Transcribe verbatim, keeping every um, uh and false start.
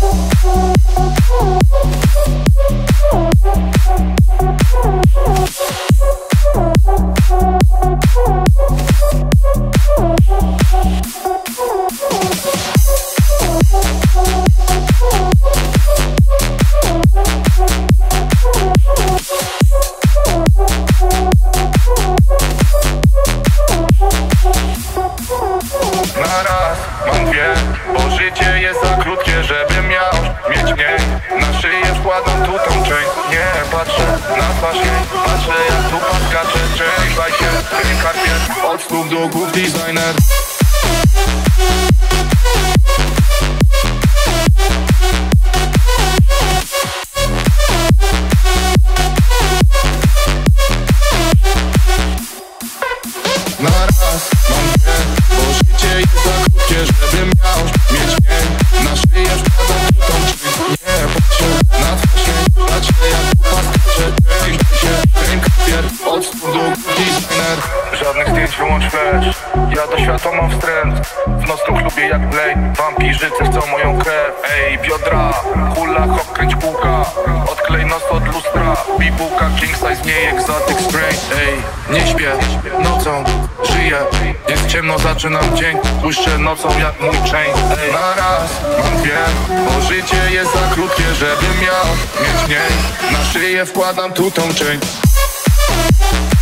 Mam dwie, bo życie jest za krótkie, żebym miał mieć mniej. Na szyję wkładam tu tą część. Nie patrzę na twarz jej, patrzę jak tu paskacze. Część baj się, ten karpier, od stóp do głów designer. Na raz mam dwie, bo życie jest za krótkie, żebym miał mieć mniej. Na szyję wkładam tu tą część. Nie patrzę na twarz jej, patrzę jak tu paskacze. Część baj się, ten karpier, od stóp do głów designer. Żadnych zdjęć, wyłącz flash. Ja do światła mam wstręt. W nocnym klubie jak Blade. Wampirzycy chcą moją krew. Ej, biodra, hula, hop, kręć kółka. Odklej nos od lustra. Bibułka, king size, nie exotic spray. Ej, nie śpię, nocą żyję. Jest ciemno, zaczynam dzień. Błyszczę nocą jak mój chain. Ej, na raz mam dwie, bo życie jest za krótkie, żebym miał mieć mniej. Na szyję wkładam tu tą część.